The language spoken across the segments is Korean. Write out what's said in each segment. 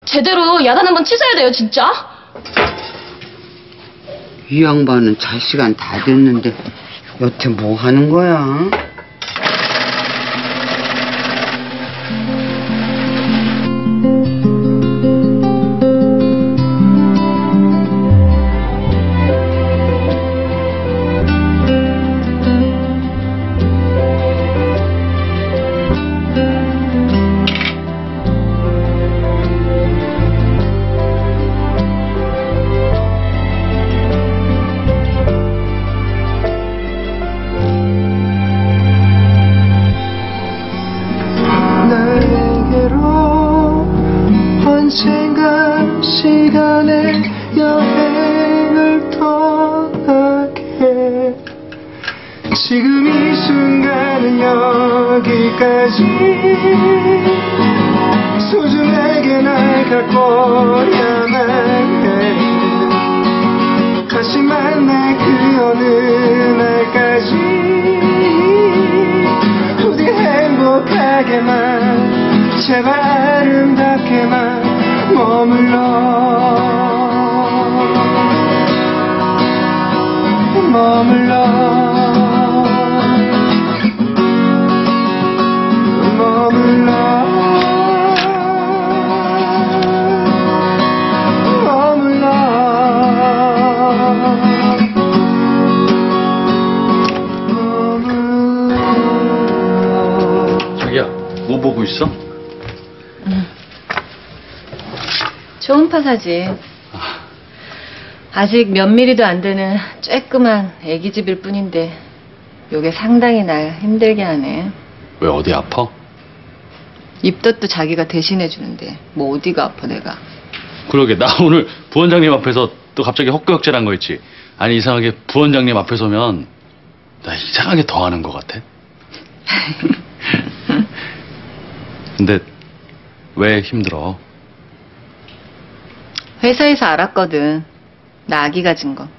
제대로 야단 한번 치셔야 돼요, 진짜. 이 양반은 잘 시간 다 됐는데 여태 뭐 하는 거야? 언젠가 시간의 여행을 떠나게 지금 이 순간은 여기까지 소중하게 날 갖고야만 해 다시 만날 그 어느 날까지 부디 행복하게만 제발 아름답게만 머물러 자기야, 뭐 보고 있어? 초음파사지. 아직 몇 미리도 안 되는 쬐끄만 애기집일 뿐인데 요게 상당히 날 힘들게 하네. 왜 어디 아파? 입덧도 자기가 대신해주는데 뭐 어디가 아파 내가. 그러게 나 오늘 부원장님 앞에서 또 갑자기 헛구역질한 거 있지. 아니 이상하게 부원장님 앞에 서면 나 이상하게 더 하는 것 같아. 근데 왜 힘들어? 회사에서 알았거든. 나 아기 가진 거.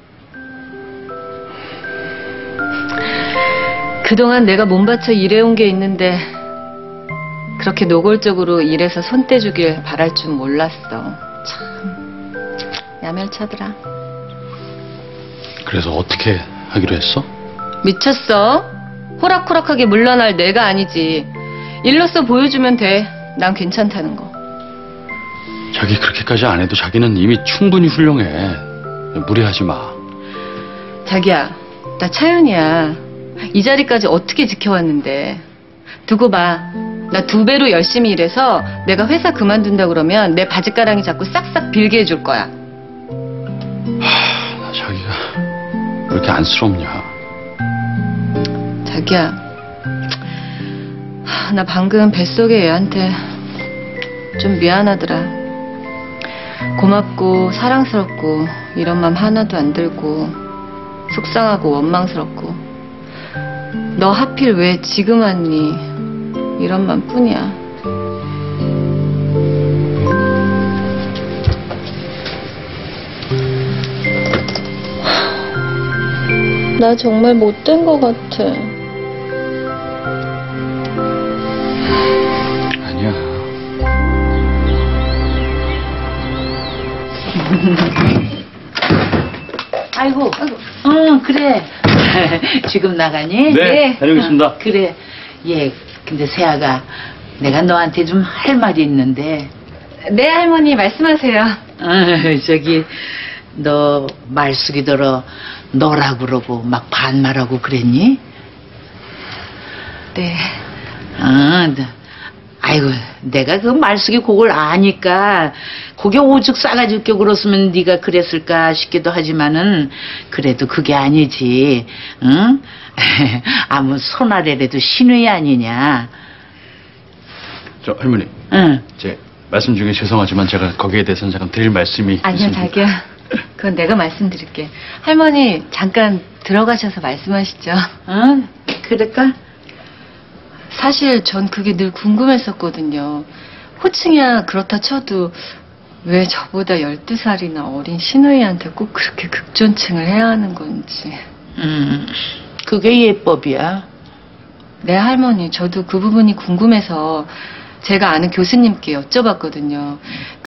그동안 내가 몸바쳐 일해온 게 있는데 그렇게 노골적으로 일해서 손 떼주길 바랄 줄 몰랐어. 참 야멸차더라. 그래서 어떻게 하기로 했어? 미쳤어? 호락호락하게 물러날 내가 아니지. 일로서 보여주면 돼. 난 괜찮다는 거. 자기 그렇게까지 안 해도 자기는 이미 충분히 훌륭해. 무리하지 마. 자기야, 나 차윤이야. 이 자리까지 어떻게 지켜왔는데. 두고 봐. 나 2배로 열심히 일해서 내가 회사 그만둔다 그러면 내 바짓가랑이 잡고 싹싹 빌게 해줄 거야. 나 자기가 왜 이렇게 안쓰럽냐. 자기야, 나 방금 뱃속의 애한테 좀 미안하더라. 고맙고 사랑스럽고 이런 맘 하나도 안 들고 속상하고 원망스럽고 너 하필 왜 지금 왔니 이런 맘뿐이야. 나 정말 못된 것 같아. 아니야. 아이고, 그래. 지금 나가니? 네, 다녀오겠습니다. 그래. 예, 근데 세아가 내가 너한테 좀 할 말이 있는데. 네, 할머니 말씀하세요. 저기 너 말숙이더러 너라 그러고 막 반말하고 그랬니? 네. 아이고, 내가 그 말숙이 그걸 아니까 그게 오죽 싸가지 없게 그랬으면 네가 그랬을까 싶기도 하지만은 그래도 그게 아니지. 응? 아무 손아래라도 신의 아니냐. 저 할머니. 응. 제 말씀 중에 죄송하지만 제가 거기에 대해서는 잠깐 드릴 말씀이 아니야, 있습니다. 자기야. 그건 내가 말씀드릴게. 할머니 잠깐 들어가셔서 말씀하시죠. 응? 그럴까? 사실 전 그게 늘 궁금했었거든요. 호칭이야 그렇다 쳐도 왜 저보다 12살이나 어린 신우이한테 꼭 그렇게 극존칭을 해야 하는 건지. 그게 예법이야. 네, 할머니. 저도 그 부분이 궁금해서 제가 아는 교수님께 여쭤봤거든요.